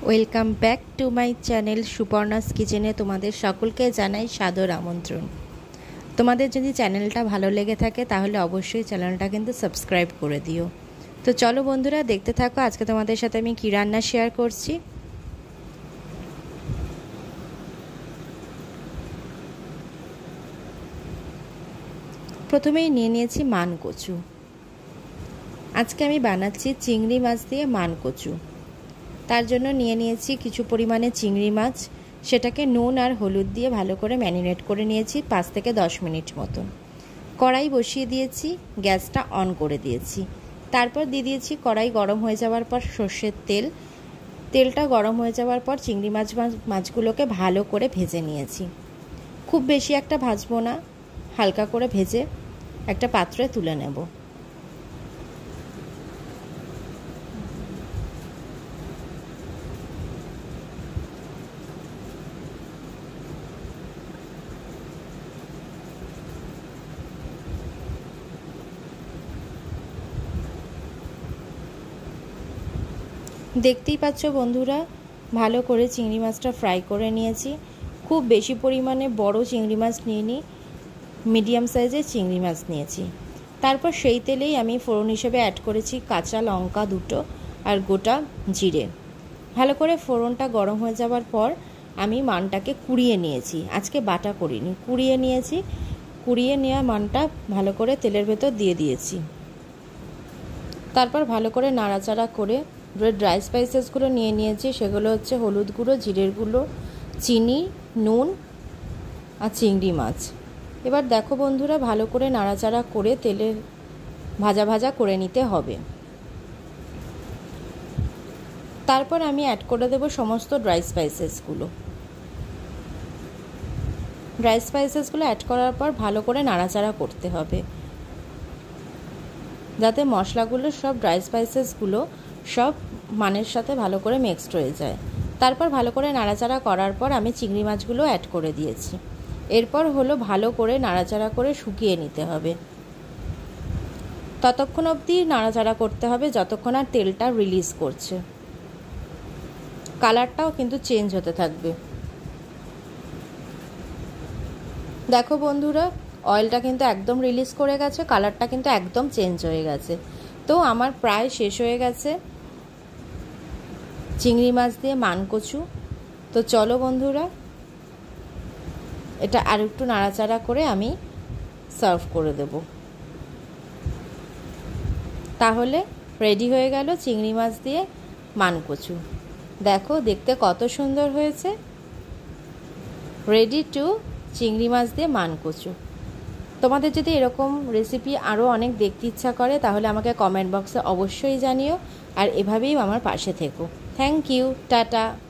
Welcome back to my channel Suparna's কিচেনে তোমাদের সকলকে জানাই সাদর আমন্ত্রণ। তোমাদের যদি চ্যানেলটা ভালো লেগে থাকে তাহলে অবশ্যই চ্যানেলটা কিন্তু সাবস্ক্রাইব করে দিও। তো চলো বন্ধুরা, দেখতে থাকো আজকে তোমাদের সাথে আমি কী রান্না শেয়ার করছি। প্রথমেই নিয়ে নিয়েছি মানকচু। আজকে আমি বানাচ্ছি চিংড়ি মাছ দিয়ে মানকচু। তার জন্য নিয়ে নিয়েছি কিছু পরিমাণে চিংড়ি মাছ, সেটাকে নুন আর হলুদ দিয়ে ভালো করে ম্যারিনেট করে নিয়েছি 5 থেকে 10 মিনিট মতো। কড়াই বসিয়ে দিয়েছি, গ্যাসটা অন করে দিয়েছি। তারপর দিয়ে দিয়েছি কড়াই গরম হয়ে যাওয়ার পর সর্ষের তেল। তেলটা গরম হয়ে যাওয়ার পর চিংড়ি মাছগুলোকে ভালো করে ভেজে নিয়েছি। খুব বেশি একটা ভাজবো না, হালকা করে ভেজে একটা পাত্রে তুলে নেব। দেখতেই পাচ্ছ বন্ধুরা, ভালো করে চিংড়ি মাছটা ফ্রাই করে নিয়েছি। খুব বেশি পরিমাণে বড় চিংড়ি মাছ নিইনি, মিডিয়াম সাইজের চিংড়ি মাছ নিয়েছি। তারপর সেই তেলেই আমি ফোড়ন হিসেবে অ্যাড করেছি কাঁচা লঙ্কা 2টো আর গোটা জিরে। ভালো করে ফোড়নটা গরম হয়ে যাওয়ার পর আমি মানটাকে কুড়িয়ে নিয়েছি, আজকে বাটা করিনি, কুড়িয়ে নিয়েছি। কুড়িয়ে নেওয়া মানটা ভালো করে তেলের ভেতর দিয়ে দিয়েছি। তারপর ভালো করে নাড়াচাড়া করে ড্রাই স্পাইসেসগুলো নিয়ে নিয়েছি। সেগুলো হচ্ছে হলুদ গুঁড়ো, জিরের গুঁড়ো, চিনি, নুন আর চিংড়ি মাছ। এবার দেখো বন্ধুরা, ভালো করে নাড়াচাড়া করে তেলে ভাজা ভাজা করে নিতে হবে। তারপর আমি অ্যাড করে দেব সমস্ত ড্রাই স্পাইসেসগুলো। ড্রাই স্পাইসেসগুলো অ্যাড করার পর ভালো করে নাড়াচাড়া করতে হবে, যাতে মশলাগুলো সব ড্রাই স্পাইসেসগুলো সব মানের সাথে ভালো করে মিক্সড হয়ে যায়। তারপর ভালো করে নাড়াচাড়া করার পর আমি চিংড়ি মাছগুলো অ্যাড করে দিয়েছি। এরপর হলো ভালো করে নাড়াচাড়া করে শুকিয়ে নিতে হবে। ততক্ষণ অবধি নাড়াচাড়া করতে হবে যতক্ষণ আর তেলটা রিলিজ করছে। কালারটাও কিন্তু চেঞ্জ হতে থাকবে। দেখো বন্ধুরা, অয়েলটা কিন্তু একদম রিলিজ করে গেছে, কালারটা কিন্তু একদম চেঞ্জ হয়ে গেছে। তো আমার প্রায় শেষ হয়ে গেছে চিংড়ি মাছ দিয়ে মানকচু। তো চলো বন্ধুরা, এটা আর একটু নাড়াচাড়া করে আমি সার্ভ করে দেব। তাহলে রেডি হয়ে গেল চিংড়ি মাছ দিয়ে মানকচু। দেখো দেখতে কত সুন্দর হয়েছে। রেডি টু চিংড়ি মাছ দিয়ে মানকচু। তোমাদের যদি এরকম রেসিপি আরও অনেক দেখতে ইচ্ছা করে তাহলে আমাকে কমেন্ট বক্সে অবশ্যই জানিও, আর এভাবেই আমার পাশে থেকো। Thank you, tata.